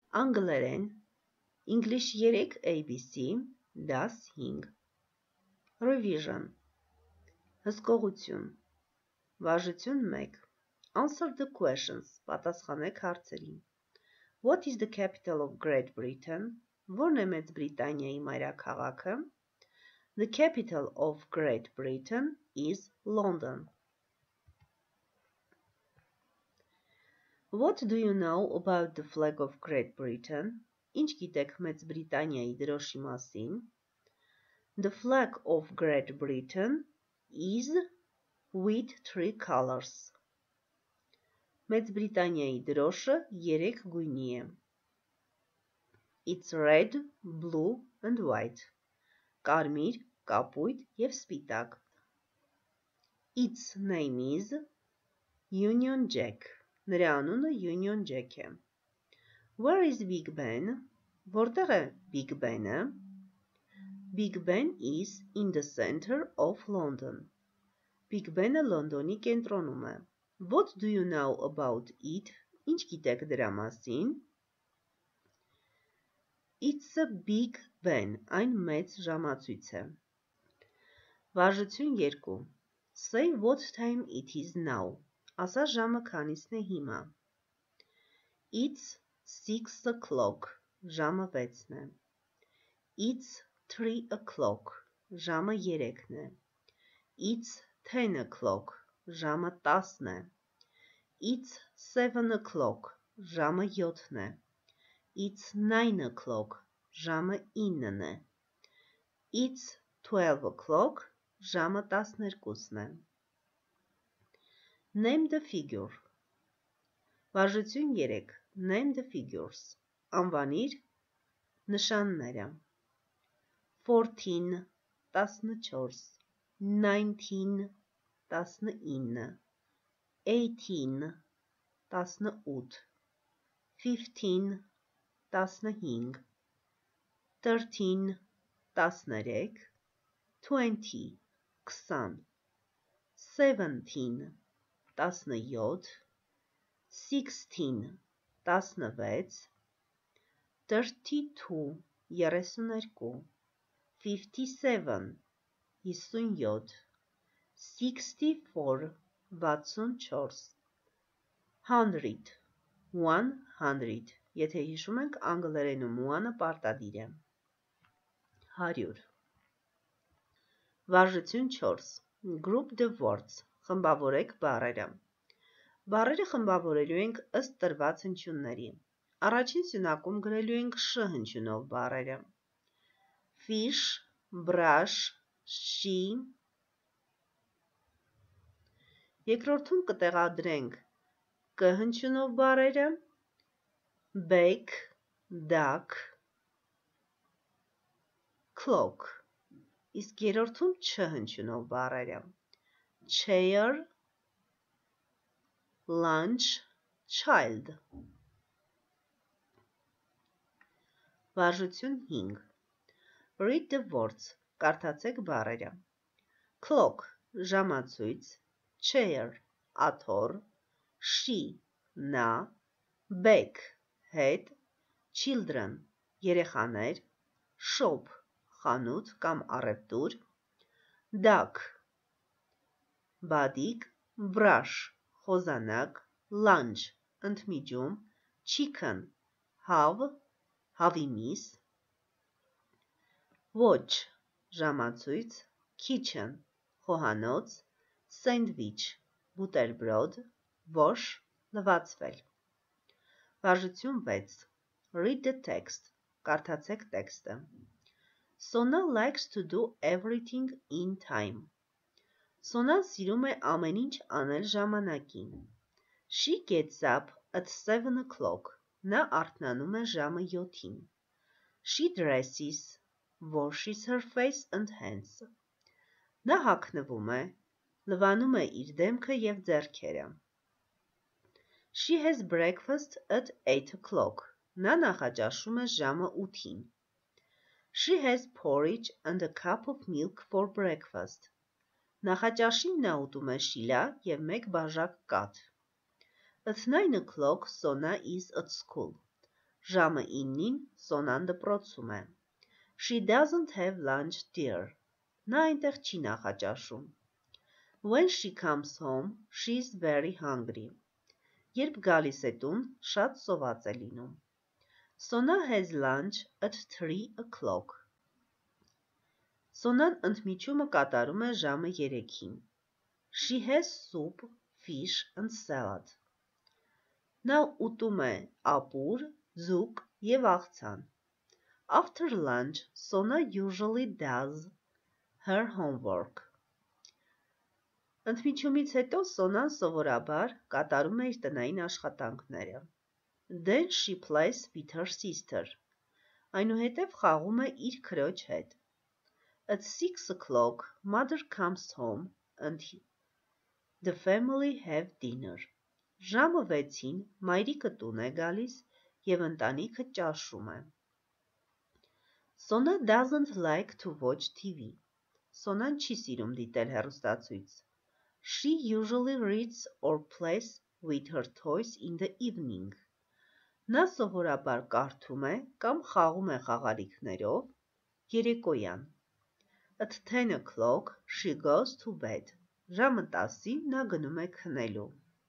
Անգլերեն, English 3 ABC, դաս 5, Revision, հսկողություն, վարժություն 1, Answer the questions, պատասխանեք հարցերին, What is the capital of Great Britain, որն է Մեծ Բրիտանիայի մայրաքաղաքը, The capital of Great Britain is London. What do you know about the flag of Great Britain? Ինչ գիտեք Մեծ Բրիտանիայի դրոշի մասին? The flag of Great Britain is with 3 colors. Մեծ Բրիտանիայի դրոշը 3 գույնի է. It's red, blue and white. Կարմիր, կապույտ և սպիտակ. Its name is Union Jack. Նրա անունը Union Jack է. Where is Big Ben? Որտեղ է Big Ben-ը? Big Ben is in the center of London. Big Ben-ը Լոնդոնի կենտրոնում է. What do you know about it? Ինչ գիտեք դրա մասին? It's a Big Ben. Այն մեծ ժամացույց է. Վարժություն 2. Say what time it is now. Ասա ժամը քանիսն է հիմա. It's 6 o'clock. Ժամը 6-ն է. It's 3 o'clock. Ժամը 3-ն է. It's 10 o'clock. Ժամը 10-ն է. It's 7 o'clock. Ժամը 7-ն է. It's 9 o'clock. Ժամը 9-ն է. It's 12 o'clock. Ժամը 12-ն է. Name the figure. Վարժություն 3. Name the figures. Անվանիր նշանները. 14, 14, 19, 19, 18, 18, 15, 15, 13, 13, 20, 20, 17, 17, 16, 16, 32, 32, 57, 57, 64, 64, 100, 100, եթե հիշում ենք անգլերենում one-ը պարտադիր է. 100. Վարժություն 4. Group the words. Խմբավորեք բառերը. Բառերը խմբավորելու ենք ըստ տրված հնչյունների. Առաջին սյունակում գրելու ենք շ հնչյունով բառերը. Fish, brush, she. Երկրորդում կտեղադրենք կ հնչյունով բառերը. Bake, duck, clock. Իսկ երրորդում չ հնչյունով բառերը. Chair, lunch, child. Վարժություն 5. Read the words. Կարդացեք բառերը. Clock, ժամացույց, chair, աթոռ, she, նա, bake, հետ, children, երեխաներ, shop, խանութ կամ առևտուր, duck, բադիկ, brush, խոզանակ, lunch, ընդմիջում, chicken, հավ, հավի միս, watch, ժամացույց, kitchen, խոհանոց, sandwich, բուտերբրոդ, wash, լվացվել. Վարժություն 6. Read the text. Կարդացեք տեքստը. Sona likes to do everything in time. Սոնան սիրում է ամեն ինչ անել ժամանակին. She gets up at 7 o'clock. Նա արթնանում է ժամը 7-ին. She dresses, washes her face and hands. Նա հագնվում է, լվանում է իր դեմքը և ձեռքերը. She has breakfast at 8 o'clock. Նա նախաճաշում է ժամը 8-ին. She has porridge and a cup of milk for breakfast. Նախաճաշին նա ուտում է շիլա և մեկ բաժակ կաթ. At 9 o'clock Sona is at school. Ժամը 9-ին Սոնան դպրոցում է։ She doesn't have lunch dear. Նա այնտեղ չի նախաճաշում։ When she comes home, she's very hungry. Երբ գալիս է տուն, շատ սոված է լինում։ Sona has lunch at 3 o'clock. Սոնան ընդմիջումը կատարում է ժամը 3-ին։ She has soup, fish and salad. Նա ուտում է ապուր, ձուկ և աղցան։ After lunch, Sona usually does her homework. Ընդմիջումից հետո Սոնան սովորաբար կատարում է իր տնային աշխատանքները։ Then she plays with her sister. Այնուհետև խաղում է իր քրոջ հետ։ At 6 o'clock, mother comes home and the family have dinner. Ժամը 6-ին մայրիկը տուն է գալիս և ընտանիքը ճաշում է։ Sona doesn't like to watch TV. Սոնան չի սիրում դիտել հեռուստացույց։ She usually reads or plays with her toys in the evening. Նա սովորաբար կարդում է կամ խաղում է խաղալիքներով երեկոյան։ At 10 o'clock she goes to bed. Ժամը 10-ին նա գնում է քնելու։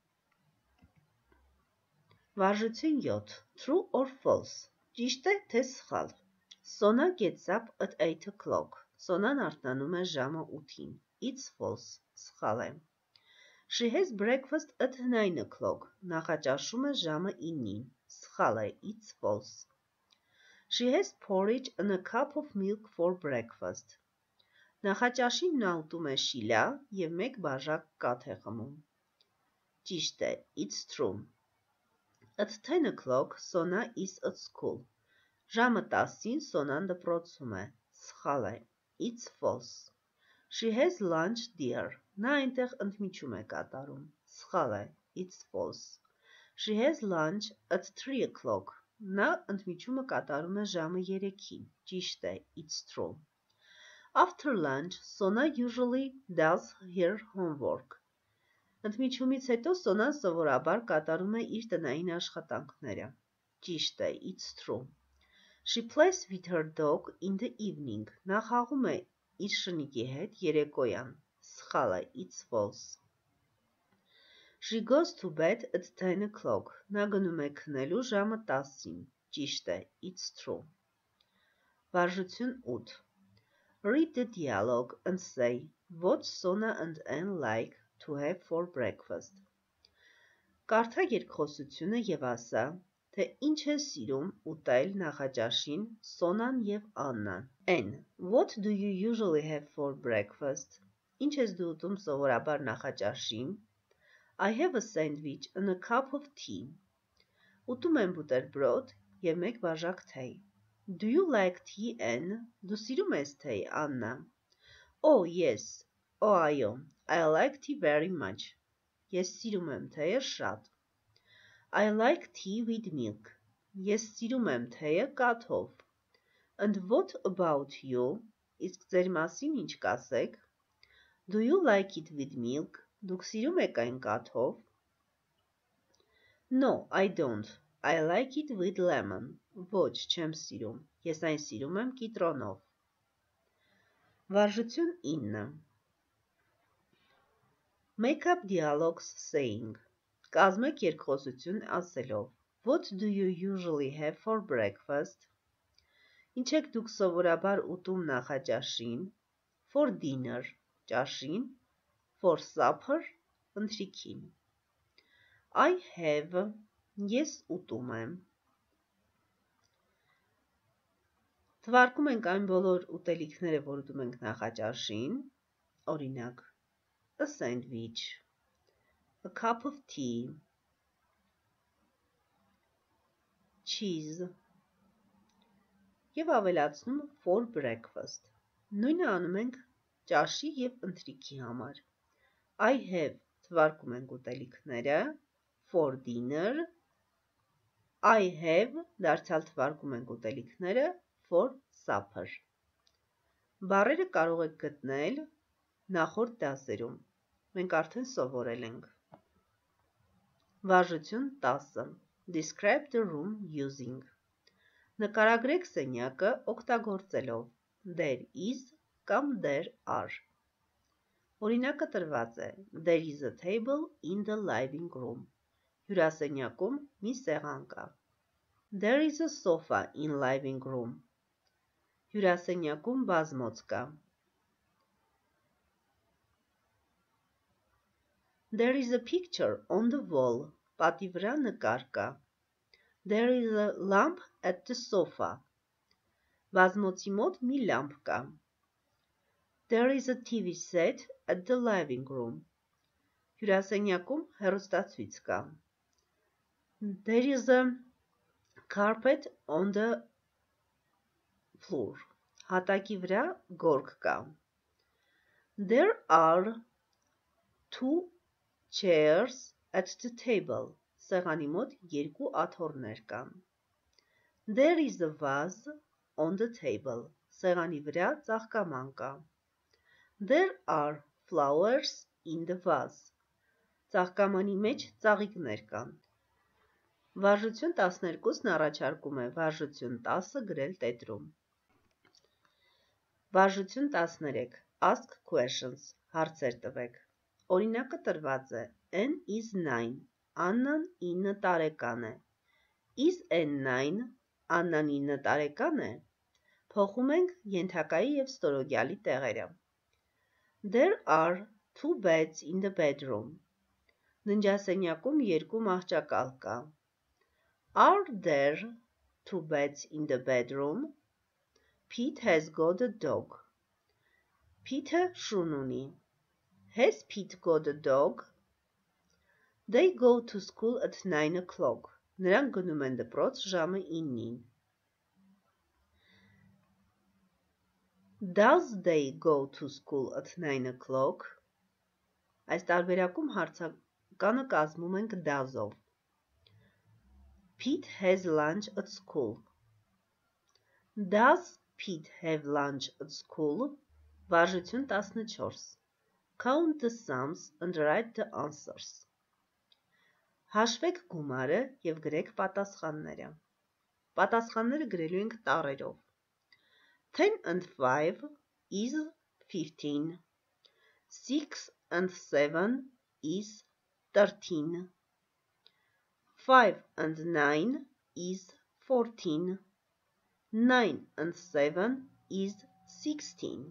Վարժություն 7. True or false. Ճիշտ է, թե սխալ։ Sona gets up at 8 o'clock. Սոնան արթնանում է ժամը 8-ին։ It's false. Սխալ է։ She has breakfast at 9 o'clock. Նախաճաշում է ժամը 9-ին։ Սխալ է։ It's false. She has porridge and a cup of milk for breakfast. Նախաճաշին նա ուտում է շիլա և 1 բաժակ կաթ է խմում։ Ճիշտ է, it's true. At 10 o'clock Sona is at school. Ժամը 10-ին Սոնան դպրոցում է։ Սխալ է, it's false. She has lunch dear. Նա այնտեղ ընդմիջում է կատարում։ Սխալ է, it's false. She has lunch at 3 o'clock. Նա ընդմիջումը կատարում է ժամը 3-ին։ Ճիշտ է, it's true. After lunch, Sona usually does her homework. Ընդմիջումից հետո Սոնան սովորաբար կատարում է իր տնային աշխատանքները։ Ճիշտ է, it's true. She plays with her dog in the evening. Նա խաղում է իր շնիկի հետ երեկոյան։ Սխալ է, it's false. She goes to bed at 10 o'clock. Նա գնում է քնելու ժամը 10-ին։ Ճիշտ է, it's true. Վարժություն 8. Read the dialogue and say what Sona and Anne like to have for breakfast. Կարդա երկխոսությունը և ասա, թե ինչ է սիրում ուտել նախաճաշին Սոնան և Աննան։ N. What do you usually have for breakfast? Ինչ ես դու ուտում սովորաբար նախաճաշին? I have a sandwich and a cup of tea. Ուտում եմ բուտերբրոդ և 1 բաժակ թեյ։ Do you like tea, Anne? Դու սիրում ես թեյ, Աննա? Oh, yes. Oh, այո. I like tea very much. Ես սիրում եմ թեյը շատ։ I like tea with milk. Ես սիրում եմ թեյը կաթով։ And what about you? Իսկ ձեր մասին ինչ կասեք? Do you like it with milk? Դուք սիրում եք այն կաթով? No, I don't. I like it with lemon. Ոչ, չեմ սիրում։ Ես այն սիրում եմ կիտրոնով։ Վարժություն 9. Make up dialogues saying. Կազմեք երկխոսություն ասելով. What do you usually have for breakfast? Ինչ եք դուք սովորաբար ուտում նախաճաշին? For dinner. Ճաշին. For supper. Ընթրիքին։ I have. Ես ուտում եմ։ Թվարկում ենք այն բոլոր ուտելիքները, որ ուտում ենք նախաճաշին, օրինակ, a sandwich, a cup of tea, cheese, և ավելացնում for breakfast։ Նույնը անում ենք ճաշի և ընթրիքի համար։ I have թվարկում ենք ուտելիքները, for dinner, I have դարձյալ թվարկում ենք ուտելիքները, for supper։ Բառերը կարող եք գտնել նախորդ դասերում։ Մենք արդեն սովորել ենք։ Վարժություն 10. Describe the room using. Նկարագրեք սենյակը օգտագործելով there is կամ there are։ Օրինակը տրված է There is a table in the living room։ Հյուրասենյակում մի սեղան կա։ There is a sofa in living room։ Հյուրասենյակում բազմոց կա։ There is a picture on the wall։ Պատի վրա նկար կա։ There is a lamp at the sofa։ Բազմոցի մոտ մի լամպ կա։ There is a TV set at the living room։ Հյուրասենյակում հեռուստացույց կա։ There is a carpet on the floor։ Հատակի վրա գորգ կա։ There are two chairs at the table։ Սեղանի մոտ երկու աթոռներ կան։ There is a vase on the table։ Սեղանի վրա ծաղկաման կա։ There are flowers in the vase։ Ծաղկամանի մեջ ծաղիկներ կան։ Վարժություն 12-ն առաջարկում է վարժություն 10-ը գրել տետրում։ Վարժություն 13. Ask questions. Հարցեր տվեք։ Օրինակը տրված է N is 9. Աննան 9 տարեկան է։ Is N 9. Աննան 9 տարեկան է։ Փոխում ենք ենթակայի և ստորոգյալի տեղերը։ There are two beds in the bedroom։ Ննջասենյակում երկու մահճակալ կա։ Are there two beds in the bedroom? Pete has got a dog։ Pete-ը շուն ունի։ Has Pete got a dog? They go to school at 9 o'clock։ Նրանք գնում են դպրոց ժամը 9-ին։ Does they go to school at 9 o'clock? Այս տարբերակում հարցականը կազմում ենք does-ով։ Pete has lunch at school։ Does Pete have lunch at school? Վարժություն 14. Count the sums and write the answers։ Հաշվեք գումարը և գրեք պատասխանները։ Պատասխանները գրելու ենք տառերով։ 10 and 5 is 15. 6 and 7 is 13. 5 and 9 is 14. 9 and 7 is 16.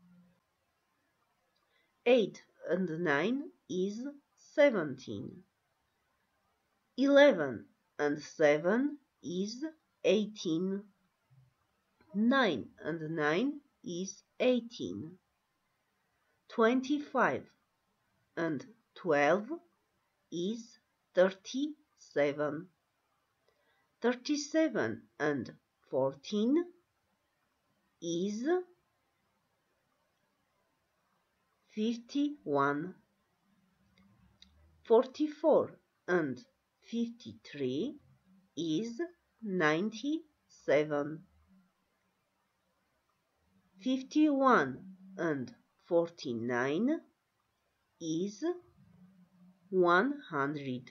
8 and 9 is 17. 11 and 7 is 18. 9 and 9 is 18. 25 and 12 is 37. 37 and 14 is 51. 44 and 53 is 97. 51 and 49 is 100.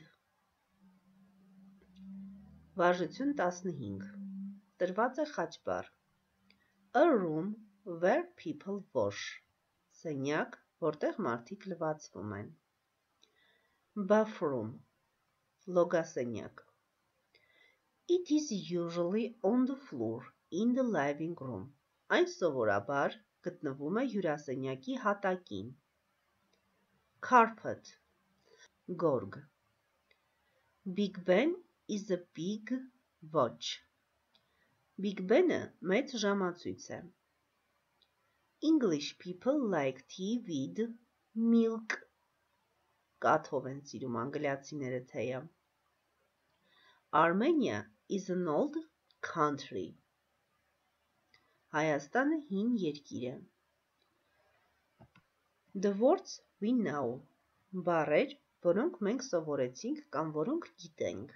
Վարժություն 15. Տրված է խաչբառ։ A room where people wash։ Սենյակ, որտեղ մարդիկ լվացվում են։ Bathroom։ Լոգասենյակ։ It is usually on the floor in the living room։ Այն սովորաբար գտնվում է հյուրասենյակի հատակին։ Carpet, գորգ։ Big Ben is a big watch։ Big Ben-ը մեծ ժամացույց է։ English people like tea with milk։ Կաթով են սիրում անգլիացիները թեյը։ Armenia is an old country։ Հայաստանը հին երկիր է։ The words we know։ Բառեր, որոնք մենք սովորեցինք կամ որոնք գիտենք։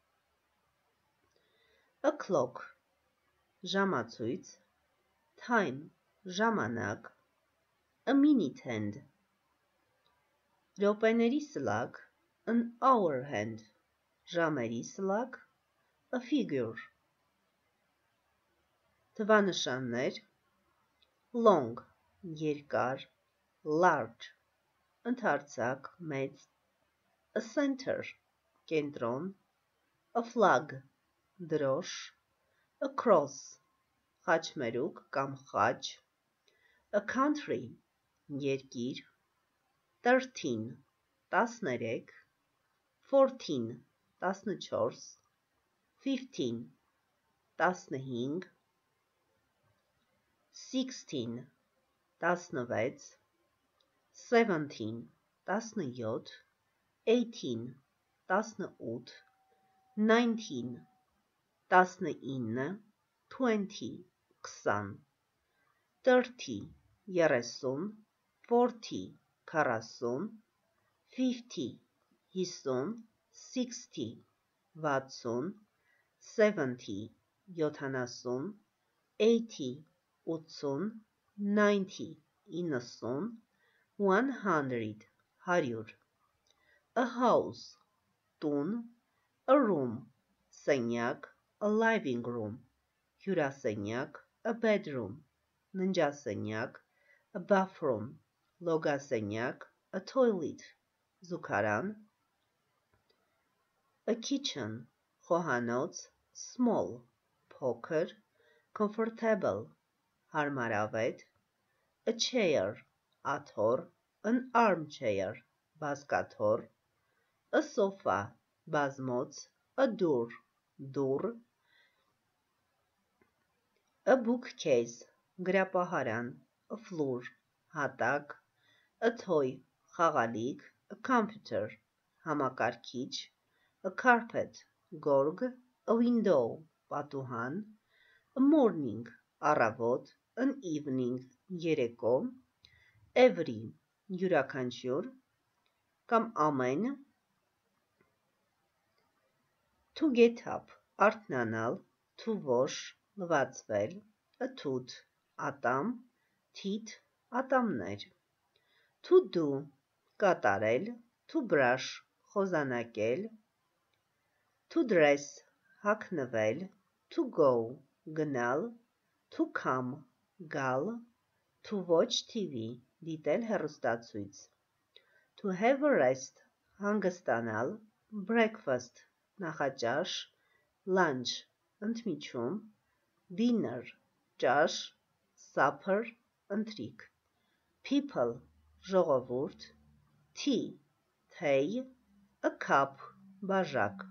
A clock, ժամացույց։ Time, ժամանակ։ A minute hand, րոպեների սլակ։ An hour hand, ժամերի սլակ։ A figure, Թվանշաններ. long, երկար, large, ընդարձակ, մեծ, a center, կենտրոն, a flag, դրոշ, a cross, խաչմերուկ կամ խաչ, a country, երկիր, 13, 13, 14, 14, 15, 15, 16, 16, 17, 17, 18, 18, 19, 19, 20, 20, 30, 30, 40, 40, 50, 50, 60, 60, 70, 70, 80, 80, 90, 90, 100, 100, a house, տուն, a room, սենյակ, a living room, հյուրասենյակ, a bedroom, ննջասենյակ, a bathroom, լոգասենյակ, a toilet, զուգարան, a kitchen, խոհանոց, small, փոքր, comfortable, հարմարավետ, a chair, աթոռ, an armchair, բազկաթոռ, a sofa, բազմոց, a door, դուռ, a bookcase, գրապահարան, a floor, հատակ, a toy, խաղալիք, a computer, համակարգիչ, a carpet, գորգ, a window, պատուհան, a morning, առավոտ, an evening, երեկո, every, յուրաքանչյուր, կամ ամեն, to get up, արթնանալ, to wash, լվացվել, a tooth, ատամ, teeth, ատամներ, to do, կատարել, to brush, խոզանակել, to dress, հագնվել, to go, գնալ, to come, գալ, to watch TV, դիտել հեռուստացույց, to have a rest, հանգստանալ, breakfast, նախաճաշ, lunch, ընդմիջում, dinner, ճաշ, supper, ընթրիք, people, ժողովուրդ, tea, թեյ, a cup, բաժակ։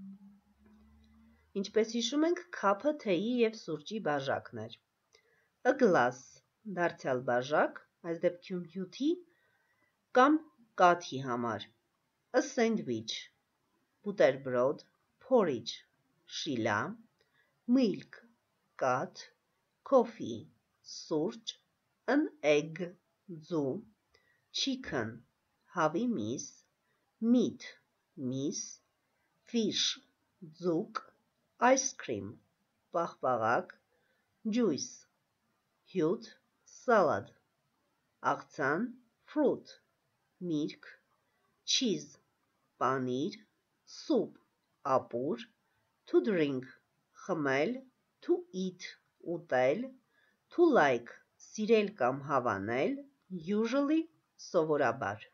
Ինչպես հիշում ենք, cup-ը թեյի և սուրճի բաժակն էր։ A glass, դարձյալ բաժակ, այս դեպքում հյութի կամ կաթի համար։ A sandwich, բուտերբրոդ, porridge, շիլա, milk, կաթ, coffee, սուրճ, an egg, ձու, chicken, հավի միս, meat, միս, fish, ձուկ, ice cream, պաղպաղակ, juice, հյութ, salad, աղցան, fruit, միրգ, cheese, պանիր, soup, ապուր, to drink, խմել, to eat, ուտել, to like, սիրել կամ հավանել, usually, սովորաբար։